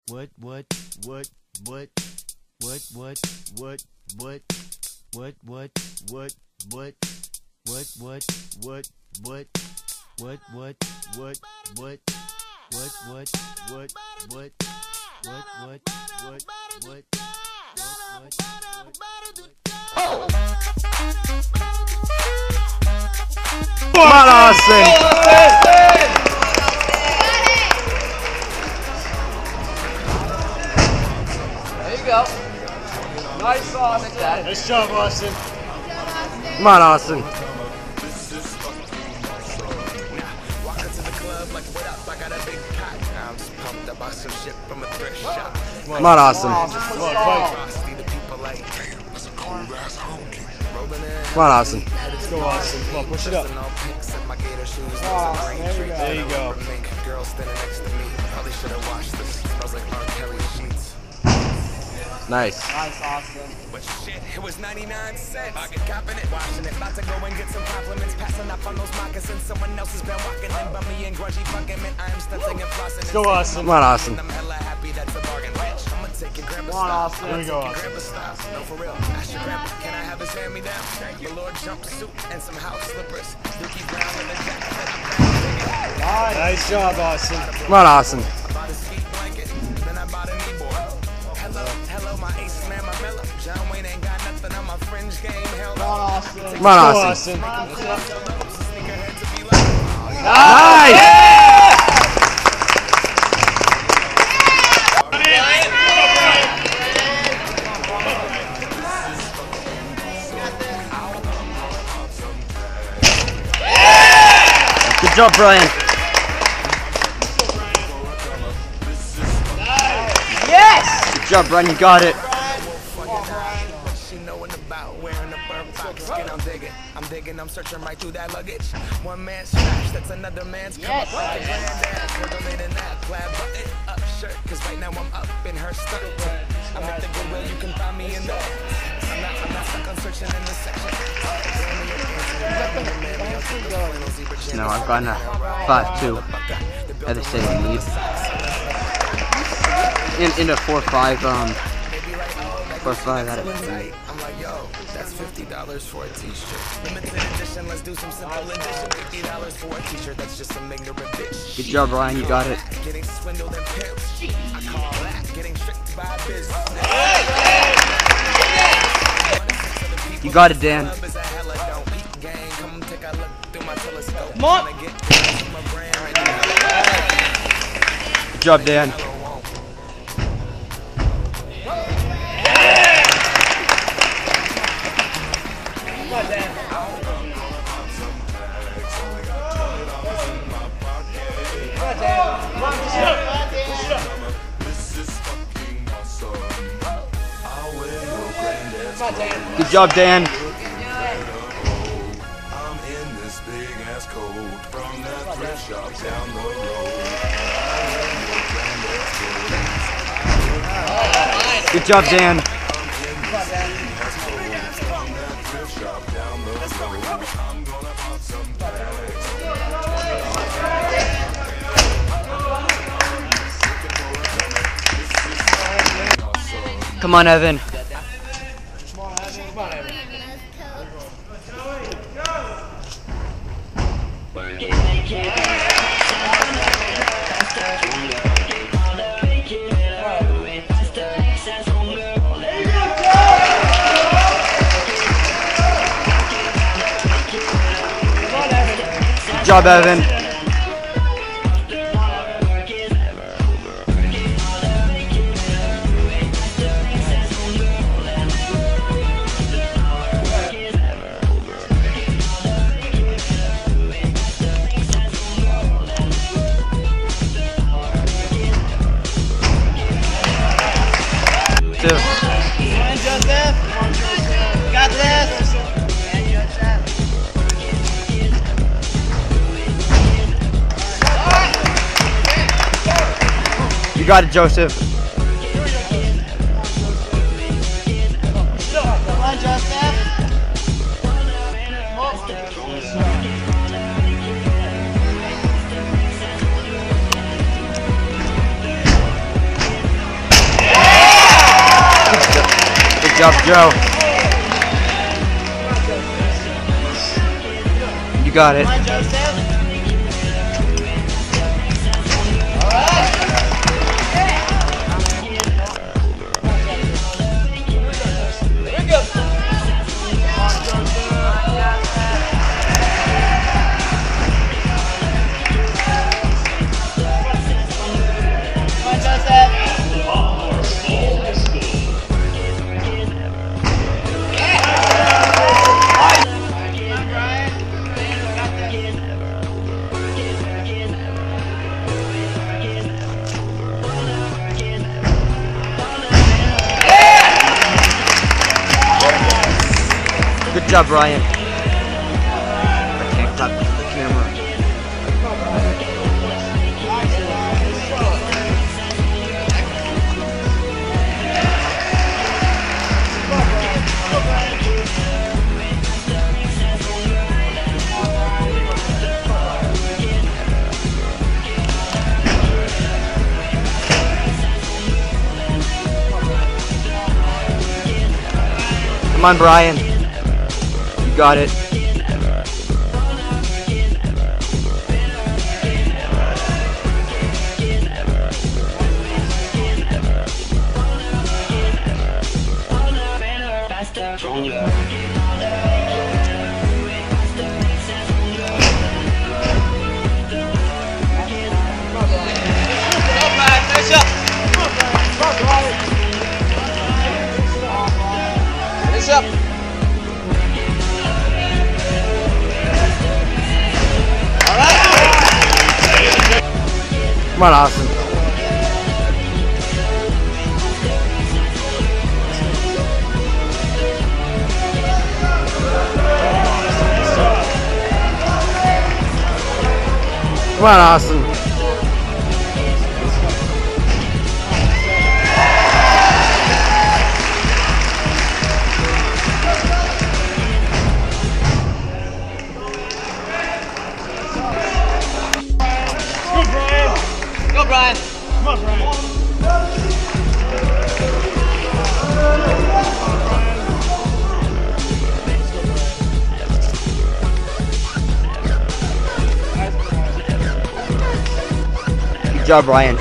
There you go. Nice sauce, Dad. Nice job, Austin. Come on, Austin. Come on, Austin. Come on, fight. Come on, Austin. Let's go, Austin. Come on, push it up. There you go. Nice. Nice, Austin. But shit, it was 99 cents. I get copping it, washing it. About to go and get some compliments. Passing up on those moccasins. Someone else has been walking in. Bummy and grudgy fucking man. I am stunting and flossing. Let's go, Austin. Come on, Austin. I'm hella happy that's a bargain. Bitch, I'm gonna take your grandpa Come on, style. Austin. Here we go, Austin. Grandpa style. No, for real. Ask your grandpa, can I have his hand-me-down? Velour jumpsuit and some house slippers. Dookie Brown and a jacket that I'm proud. Nice job, Austin. Come on, Austin. I bought a ski blanket, then I bought a kneeboard. Hello, my ace man, my mellow. John Wayne ain't got nothing on my fringe game. Hell Come on, Austin. Come on, Go, Austin. Nice! Good job, Brian. Yes! Good job, Brian. You got it. I'm digging, I'm searching right through that luggage. One man's trash, that's another man's come up. Glad button up shirt, cause right now I'm up in her skirt. I'm at the Goodwill, you can find me in there. I'm not stuck on searching in the section. No, I've gotten a 5-2 at the state lead. In a 4-5, 4-5 at it. I'm like, yo, that's $50 for a t-shirt. Limited edition, let's do some simple edition. $50 for a t-shirt, that's just some ignorant bitch. Good job, Brian. You got it. Getting swindled and pimped. I call that getting tricked by a business. You got it, Dan. Come on! Good job, Dan. Good job, Dan. I'm in this big ass coat from that thrift shop down the road. Good job, Dan. Come on, Evan. Good job, Evan. Two. Joseph. Got this. You got it, Joseph. Come on, Joseph. job, Joe. You got it. Good job, Ryan. I can't clap the camera. Come on, Brian. You got it. Finish up. Come on, Austin. Come on, Austin. Go, Brian. Come on, Brian. Good job, Brian.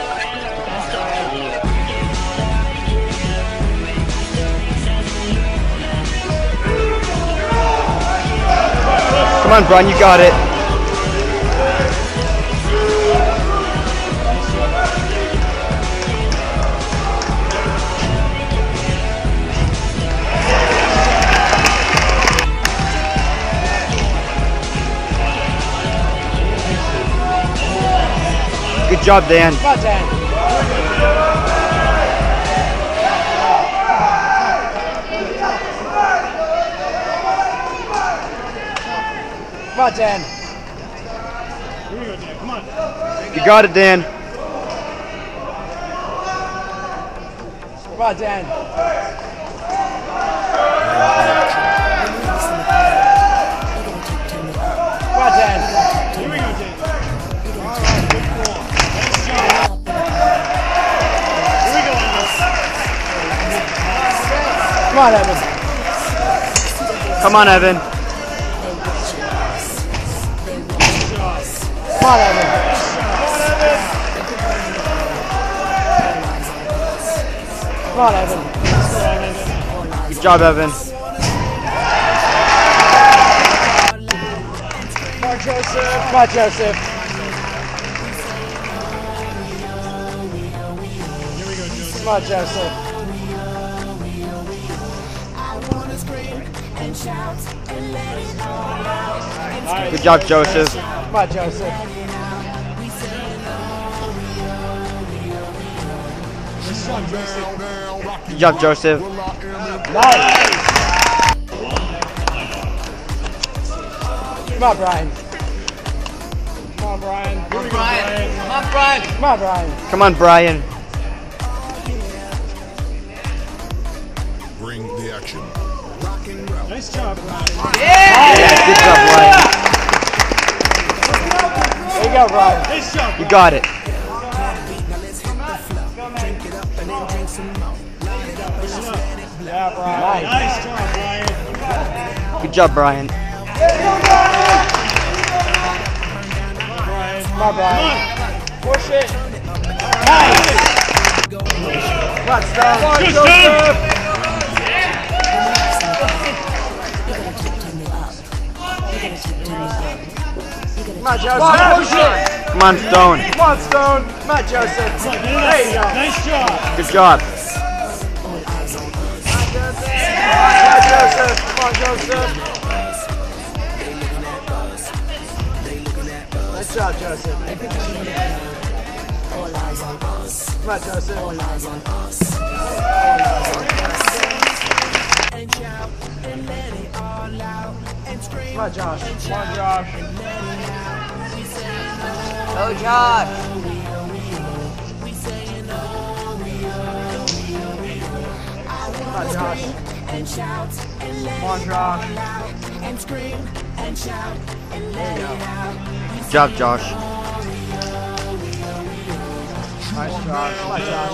Come on, Brian, you got it. Good job, Dan. Come on, Dan. Come on, Dan. Here we go, Dan. Come on. You got it, Dan. Come on, Dan. Come on, Dan. Here we go, Dan. Come on, Evan. Come on, Evan. Come on, Evan. Come on, Evan. Good job, Evan. Come on, Joseph. Come on, Joseph. Here we go, Joseph. Come on, Joseph. Good job, Joseph. Come on, Joseph. Good job, Joseph. Nice. Come on, Brian. Come on, Brian. Here we go, Brian. Come on, Brian. Come on, Brian. Come on, Brian. Bring the action. Nice job, Brian. Yeah, good job, Brian. There you go, Brian. Nice job. You got it. Push it up. Yeah, Brian. Nice job, Brian. Good job, Brian. Brian. Come on, Brian. Push it. Nice. Come on, Stone. Good job. Come on, Joseph. Push it. Come on, Stone. Come on, Stone. Come on, Joseph. There you go. Nice job. Good job. Come on, Joseph. Come on, Joseph. Nice job, Joseph. Come on, Joseph. Come on, Josh. Come on, Josh. Go, Josh. Come on, Josh. Come on, Josh. There you go. Good job, Josh. Nice, Josh. Come on, Josh.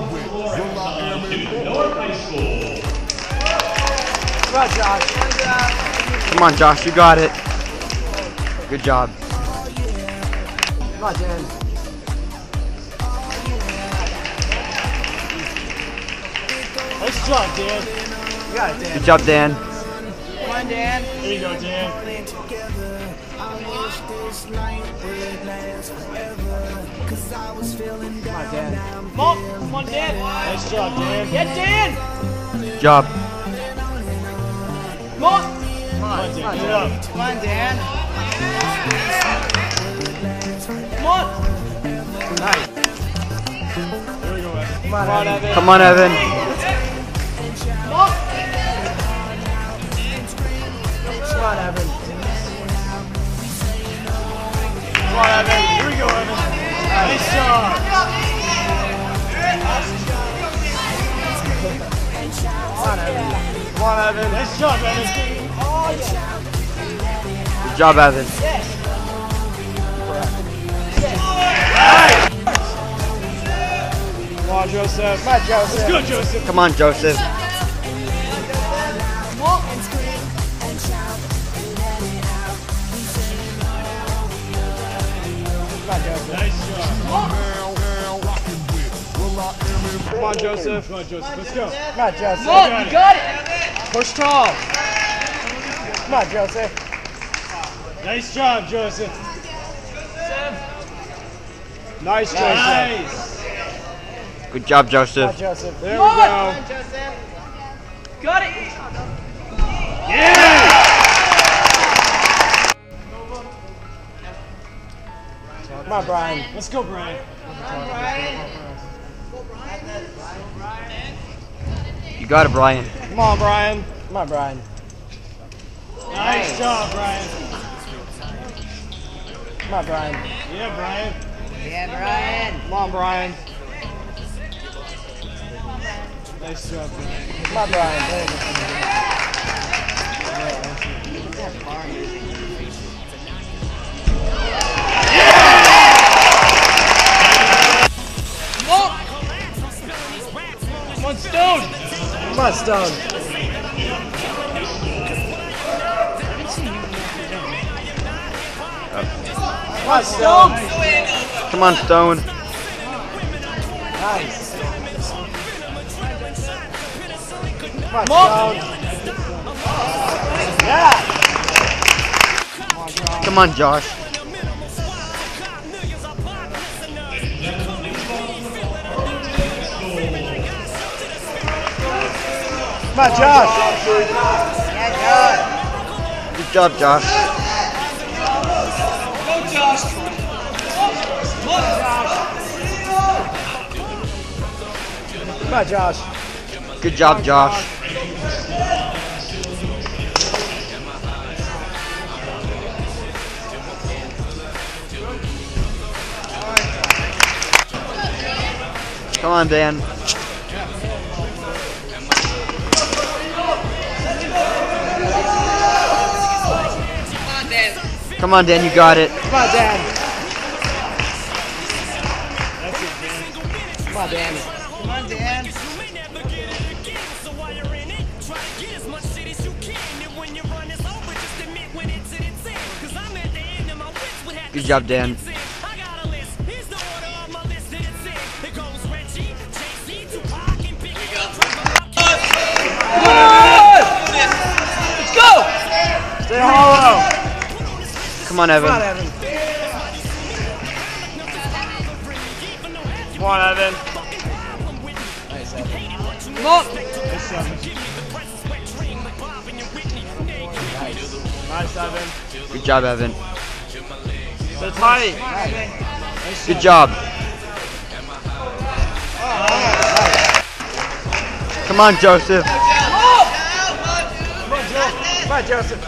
Come on, Josh. Come on, Josh. You got it. Good job. Come on, Dan. Nice job, Dan. You got it, Dan. Good job, Dan. Come on, Dan. There you go, Dan. Come on, Dan. Come on, Dan. Nice job, Dan. Get Dan. Good job. Come on. Come on, Dan. Get it up. Come on, Dan. Come on. Nice. There we go, Evan. Come on, Evan. Come on, Evan. Come on. Come on, Evan. Come on, Evan. Here we go, Evan. Nice job. Come on, Evan. Come on, Evan. Nice job, Evan. Good job, Evan. Come on, Joseph. Come on, Joseph. Let's go, Joseph. Come on, Joseph. Come on, Joseph. Nice job. Come on, Joseph. Come on, Joseph. Let's go. Come on, Joseph. Come on, you got it. Push tall. Come on, Joseph. Nice job, Joseph. Nice, Joseph. Nice. Good job, Come Joseph. on, Joseph. There we go. Joseph. Got it. Yeah! Come on, Brian. Let's go, Brian. You got it, Brian. Come on, Brian. Come on, Brian. Nice job, Brian. Come on, Brian. Yeah, Brian. Yeah, Brian. Come on, Brian. Nice job, Brian. Come on, Brian. There you go. Come on, Stone. Come on, Stone. Come on, Stone. Come on, Stone. Nice. Come on, Stone. Yeah. Come on, Josh. Come on, Josh. Yeah, Josh. Good job, Josh. Go, Josh. Come on, Josh. Good job, Josh. Come on, Dan. Come on, Dan, you got it. Come on, Dan. Come on, Dan. Come on, Dan. Good job, Dan. Let's go! Stay hollow. Come on, Evan. Come on, Evan. Come on, Evan. Nice, Evan. Come on. Nice, Evan. Nice, Evan. Good job, Evan. Stay tight. Good job. Come on, Joseph. Come on, Joseph.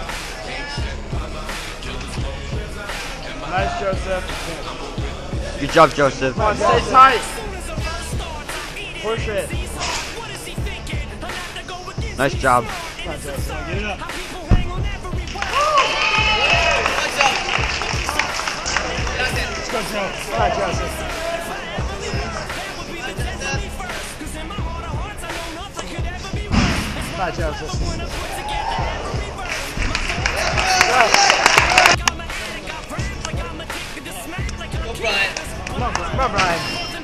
Nice, Joseph. Good job, Joseph. Come on, stay tight. Push it. Nice job. Come on, Joseph. Get it up. Let's go, Joe. Come on, Joseph. Come on, Joseph. Go. Go, Brian. Come on, Brian.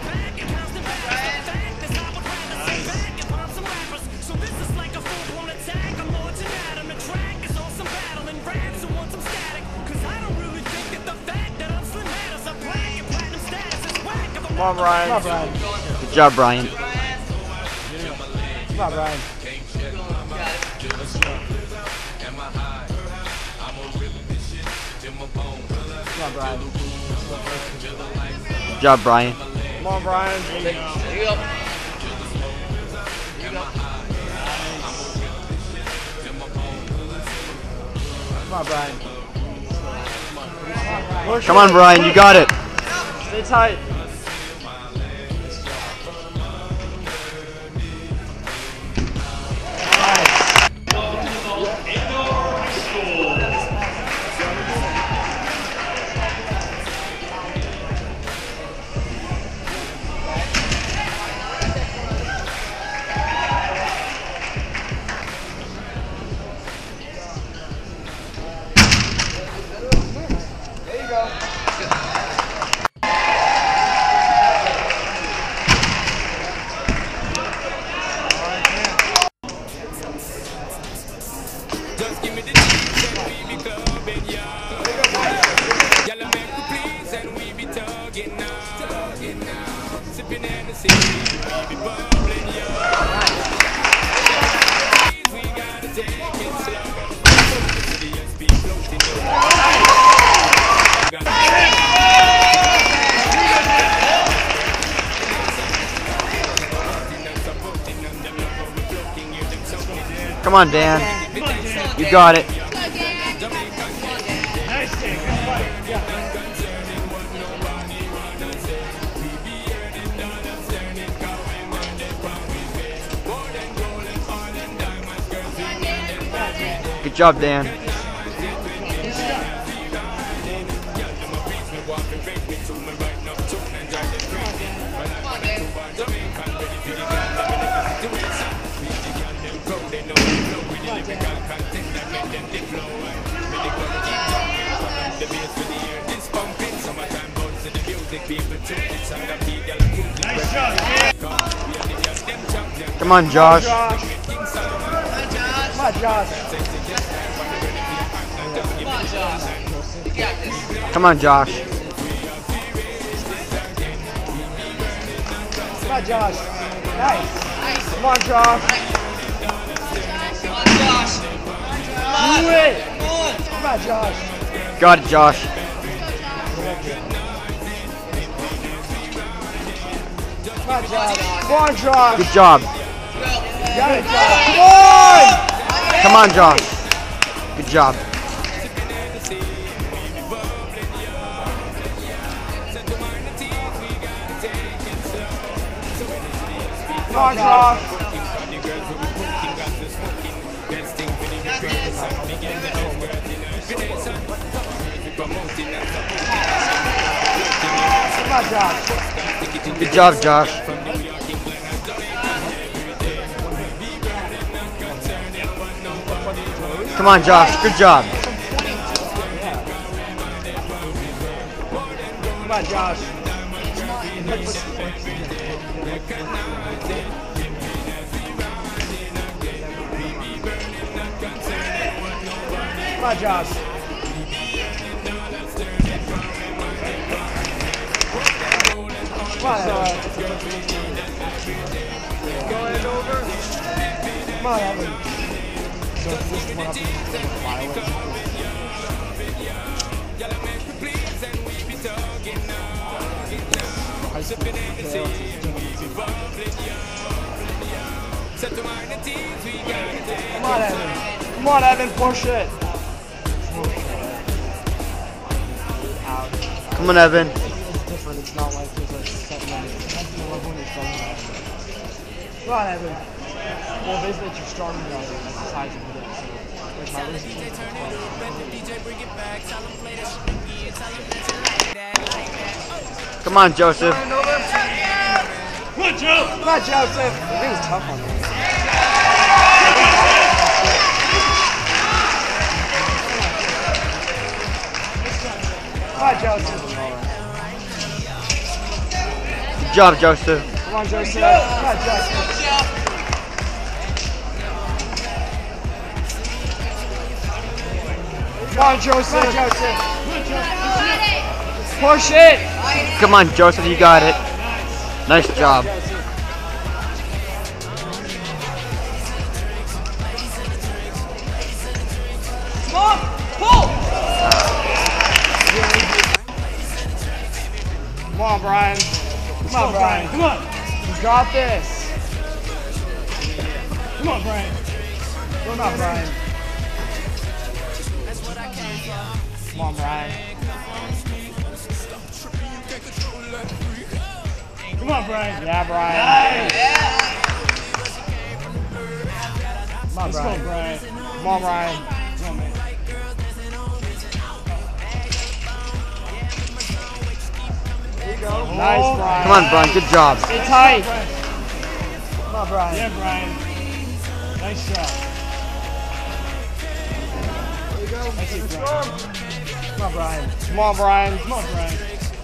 Come on, Brian. Come on, Brian. Good job, Brian. Come on, Brian. Come on, Brian. Good job, Brian. Come on, Brian. There you go. There you go. Come on, Brian. Come on, Brian. You got it. Stay tight. Come on, Dan. You got it. Good job, Dan. Come on, Josh. Come on, Josh. Come on, Josh. Come on, Josh. Nice. Come on, Josh. Do it. Come on, Josh. Got it, Josh. Come on, Josh. Come on, Josh. Good job. Got it, Josh. Come on. Come on, Josh. Good job. Come on, Josh. Come on, Josh. Good job, Josh. Come on, Josh. Good job. Come on, Josh. Come on, Josh. Come on, Go Andover. Come on, Evan. So this one up in the violence. Come on, Evan. Come on, Evan. Push it. Come on, Evan. It's different. It's not like there's a set number. That's the level when you're starting out. Come on, Evan. Well, basically, it's your starting now. That's the size of it. So, like my wrist is Come on, Joseph. Come on, Joe. Come on, Joseph. I think it's tough on him. Come on, Joseph. Good job, Joseph. Come on, Joseph. Come on, Joseph. Come on, Joseph. Come on, Joseph. Push it. Come on, Joseph. You got it. Nice job. Come on, pull. Come on, Brian. Come on, Brian. Come on. You got this. Come on, Brian. Come on, Brian. Come on, Brian. Come on, Brian. Yeah, Brian. Nice. Come on, Brian. Let's go, Brian. Come on, Brian. Come on, man. There you go. Nice, Brian. Come on, Brian. Good job. Stay tight. Come on, Brian. Yeah, Brian. Nice job. There you go. That's it, Brian. Come on, Brian. Come on, Brian. Come on, Brian.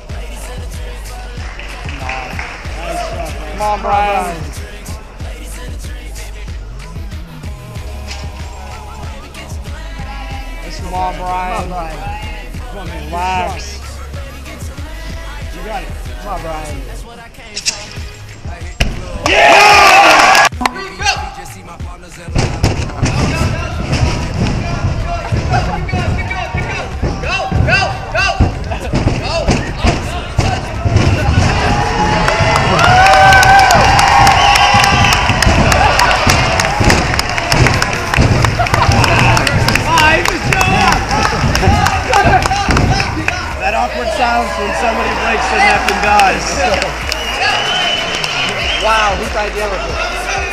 Nice job, Brian. Come on, Brian. Come on, Brian. Come on, Brian. Come on, man. Relax. You got it. Come on, Brian. Yeah! That awkward silence when somebody breaks the neck and dies. Wow, whose idea was it?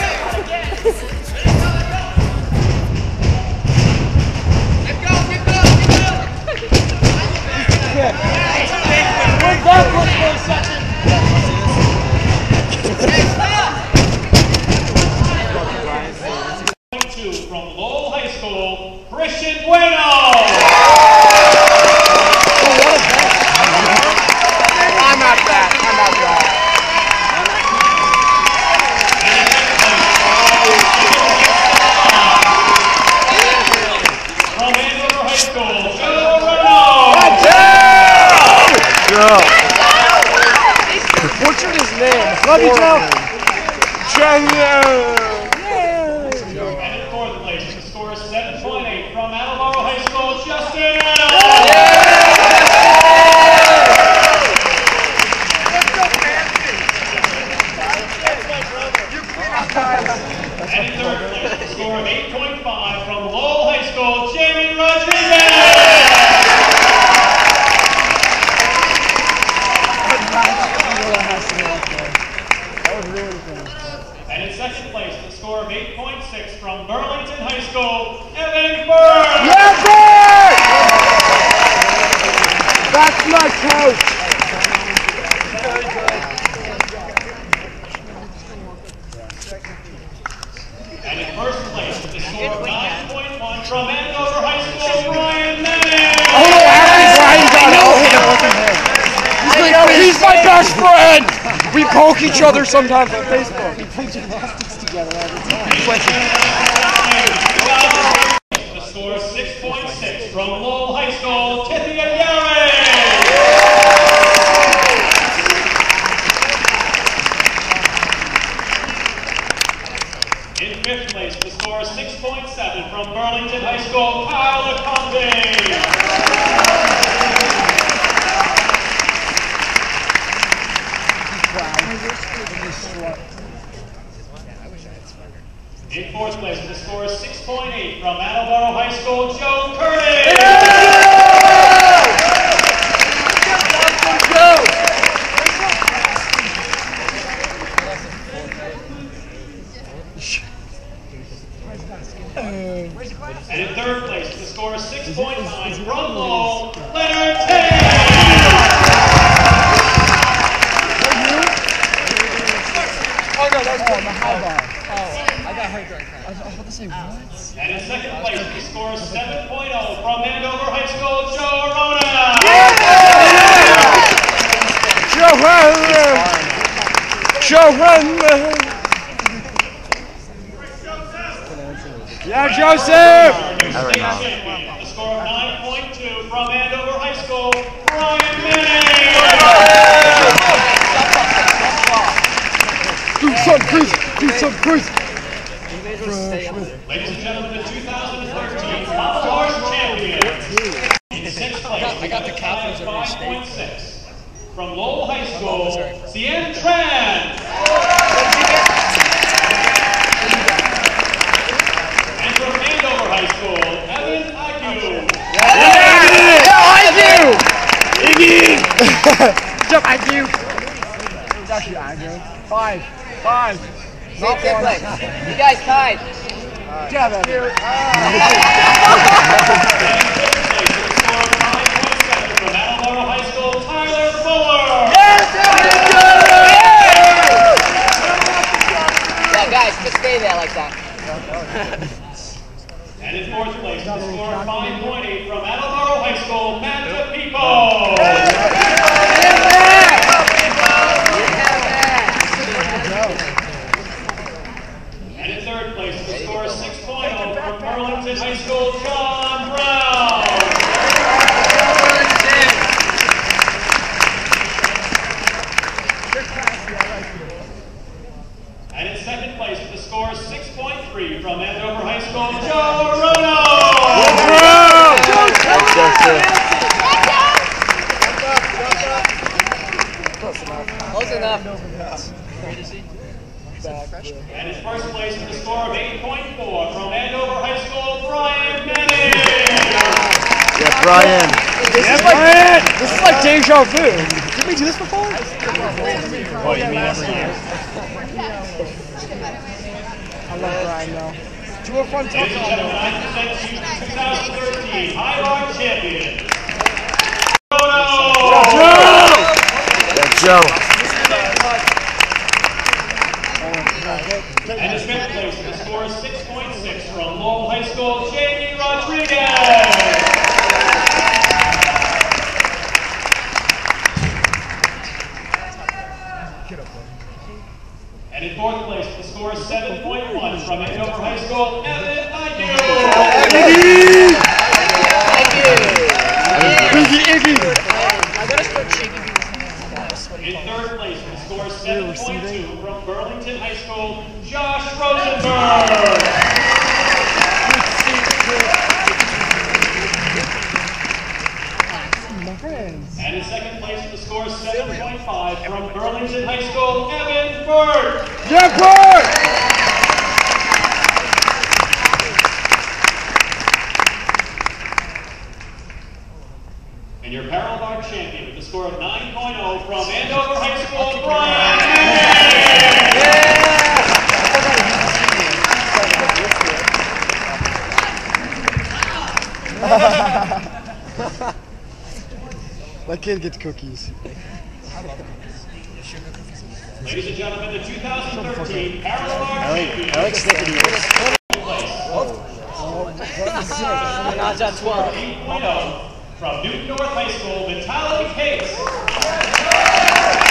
We're backwards for a second. From Lowell High School, Christian Bueno. I'm not that. I'm not that. From Andover High School, Joe Renaud. Butchered his name. Love you, Joe. And in fourth place, the score is 7.8 from Andover High School, Justin Adams. And in third place, the score of 8.5 from Lowell High School, Jamie Rodriguez. And in second place, the score of 8.6 from Burlington High School, Evan Burr. Yes, that's my coach. And in first place, the score of 9.1 from Andover my best friend! We poke each other sometimes on Facebook. We play gymnastics together all the time. The score is 6.6 from Lowell High School, Thiele. In fifth place, the score is 6.7 from Burlington High School, Kyle LeComte. In fourth place, the score is 6.8 from Andover High School, Joe Curtis. And in third place, the score is 6.9 from Lowell, Leonard Thiele. Oh no, that was the high bar. Oh, I got hurt during that. I was about to say, what? And in second place, the score is 7.0 from Andover High School, Joe Arona. Joe Yeah, Joseph! The score of 9.2 from Andover High School, Brian Manning. Do some cruise! Ladies and gentlemen, the 2013 Commodores champion. In sixth place, I got the 5.6 from Lowell High School, Thiele. And from Andover High School, Evan Iggy. Jump, IQ! It's actually IQ. 5. Same place. You guys tied. Jab at you. From Andover High School, Tyler Fuller. Yeah, guys, just stay there like that. And in fourth place, the score of 5.8 from Andover High School, Matt DePipo. And in third place, the score is 6.0 from Burlington High School, John Brown. And in second place, the score is 6.3 from Andover High School, Joe Arona. Close enough. And in first place, with a score of 8.4 from Andover High School, Brian Manning. Yeah, Brian. This is like deja vu. Did we do this before? Oh, you mean every year? I love Brian though. Do a fun Ladies and gentlemen, I present to you the 2013 High Bar champion, Joe. And in fifth place, the score is 6.6 from Lowell High School, Jamie Rodriguez. And in fourth place, the score is 7.1 from Andover High School, Evan Iggy. In third place, the score is 7.2 from Burlington High School, Josh Rosenberg. And in second place, the score is 7.5 from Burlington High School, Evan Burke. Yeah, Burke! And your parallel bar champion with a score of 9.0 from Andover High School, Brian Manning. That kid gets cookies. Ladies and gentlemen, the 2013 parallel bar champion. I like snippety. Odds on 12. 8.0 from Newton North High School, Vitaly Case.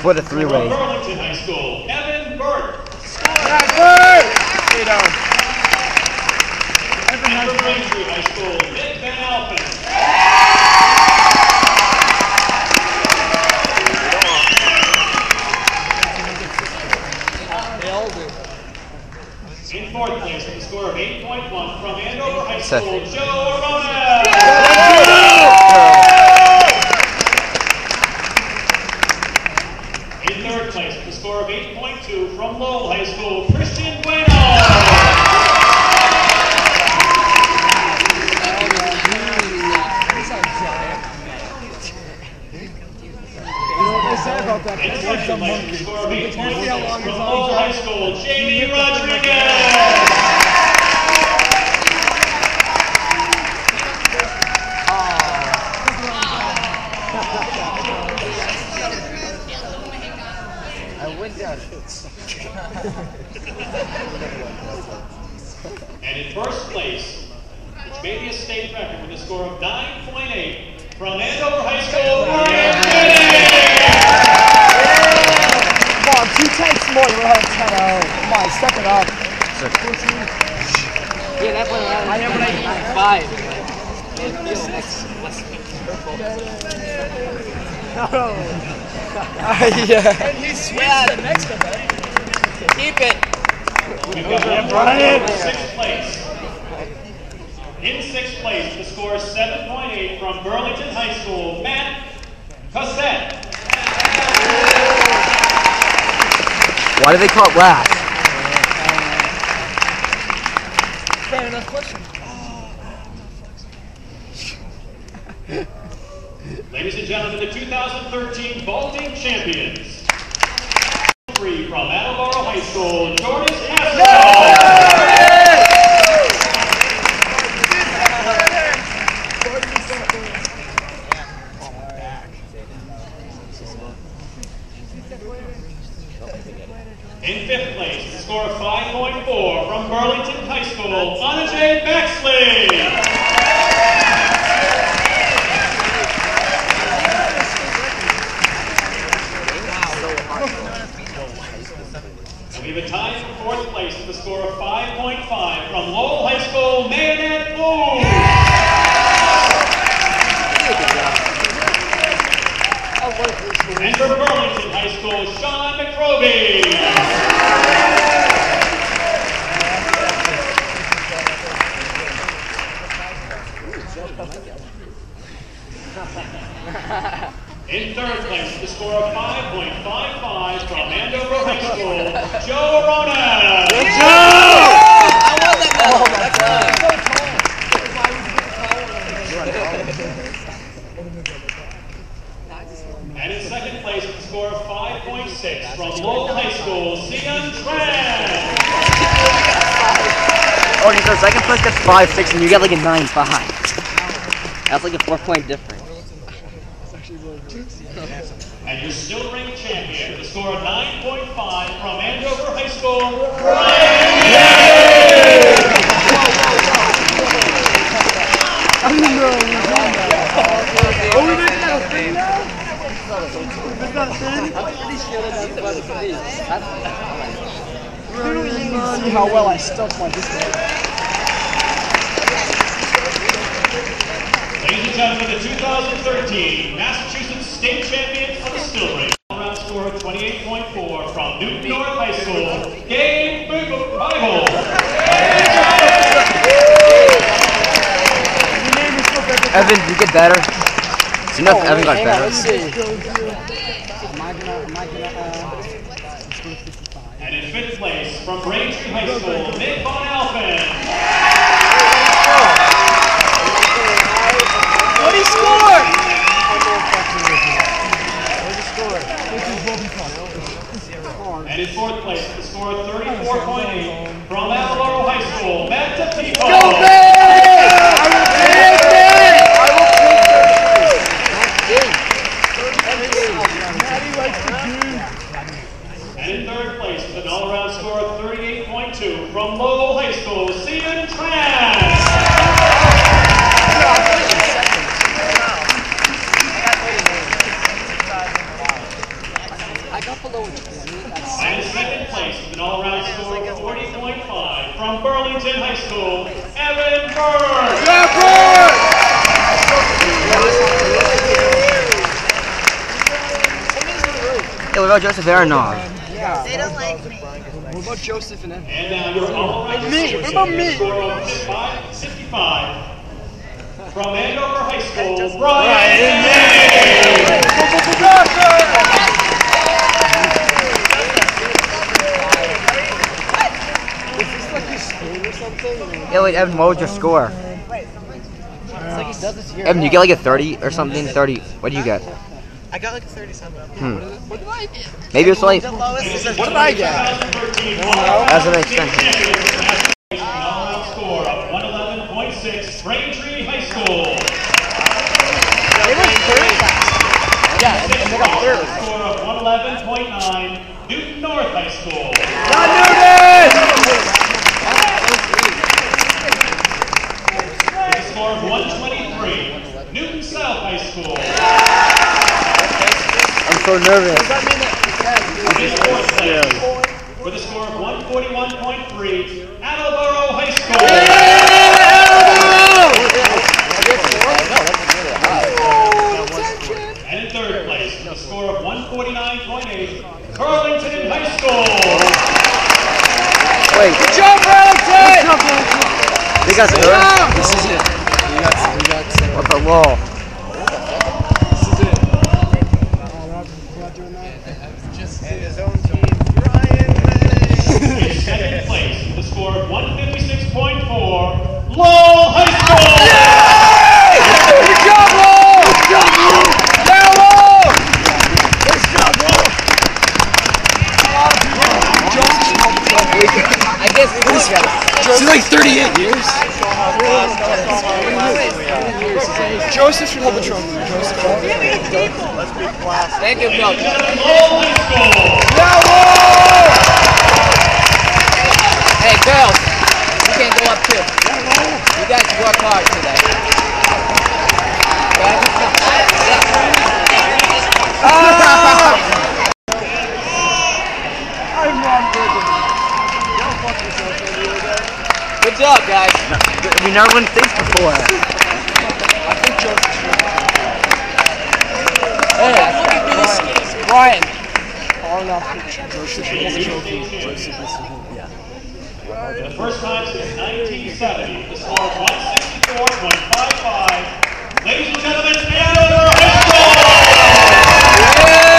for the three-way. From Burlington High School, Evan Burt. And from Braintree High School, Nick Van Alphen. In fourth place with a score of 8.1 from Andover High School, Joe Arona. In third place with a score of 8.2 from Lowell High School, Christian Bueno. In second place with a score of 8.6 from Lowell High School, Jamie Rodriguez. And in first place, which made the state record with a score of 9.8 from Andover High School, Ryan Denny. Come on, 2 tenths more, you're having 10-0. Come on, step it up. Yeah, that one I am when I eat 5. No. Yeah. And he's switched the next event. Keep it. We've got Brian in sixth place. In sixth place, the score is 7.8 from Burlington High School, Matt Cossette. Why do they call it last? Fair enough question. Ladies and gentlemen, the 2013 vaulting champions. 3 from Andover High School, Jordan In fifth place, the score of 5.4 from Burlington High School, Anajay Baxley. We have a tie for fourth place with a score of 5.5 from Lowell High School, Mayonet Wu. And for Burlington High School, Sean McRoby. In third place with a score of 5.55 from Andover High School, Joe Arona. And in second place with a score of 5.6 from Lowell High School, Sian Tran. Okay, so second place gets 5.6 and you get like a 9.5. That's like a 4-point difference. And your still ranked champion with a score of 9.5 from Andover High School, Brian. See how well I stuck my display. Ladies and gentlemen, the 2013 Massachusetts State Champions of the Still Race. All-round score of 28.4 from Newton North High School, Gabe Bible. Evan, you get better. It's enough. Evan got better. Let's see. And in fifth place from Braintree High School, Nick Van Alphen. What he scored? And in fourth place, the score of 34.8 from Andover High School, Matt Thiele. Go big! I will take it! And in third place with an all-around score of 38.2 from Lowell High School, Sian Tran. And in second place with an all-around score of 40.5 from Burlington High School, Evan Bird. Yeah, what about Joseph Aronov? They don't like me. What about Joseph and Evan? And now your all-around score of 55 from Andover High School, Brian Yeah, wait, Evan, what was your score? Evan, you get like a 30 or something? 30. What do you get? I got like a 37. What did I get? Maybe it's like. What did I get? That's an extension. all-around score of 111.6, Braintree High School. They were third. Yeah, and they got third. Score of 111.9, Newton North High School. With a score of 123, Newton South High School. I'm so nervous. In fourth place, with a score of 141.3, Andover High School. And in third place, with a score of 149.8, Burlington High School. Wait. Good job, Burlington! They got third? This is it. We got What the law? This is it. In second place, with a score of 156.4, Lowell High School. Good job, Lowell! Good job, Lowell! Yeah, Lowell! Good job, Lowell! I guess this guy. She's like 38 years. Joseph should hold the trophy. Joseph. Thank you, Coach. Lowell High School. Yeah, Lowell! Hey, girls, you can go up too. You guys work hard today. Good job, guys. We never won things before. I think Joseph should. Hey, Brian. Joseph should hold the trophy. Joseph is For the first time since 1970, the score of 164.55. Ladies and gentlemen, Andover High School!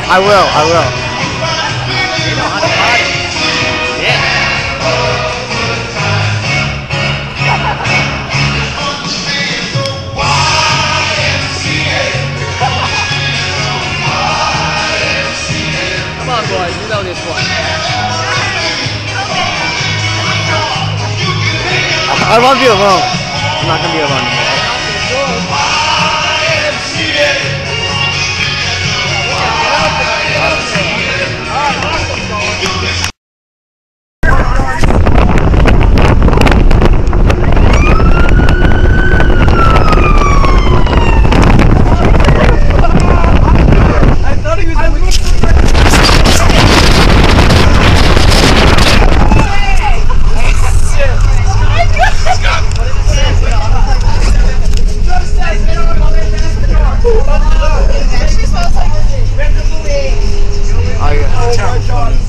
I will. Yeah. Come on, boys, you know this one. I won't be alone. I'm not gonna be alone anymore. Oh yeah.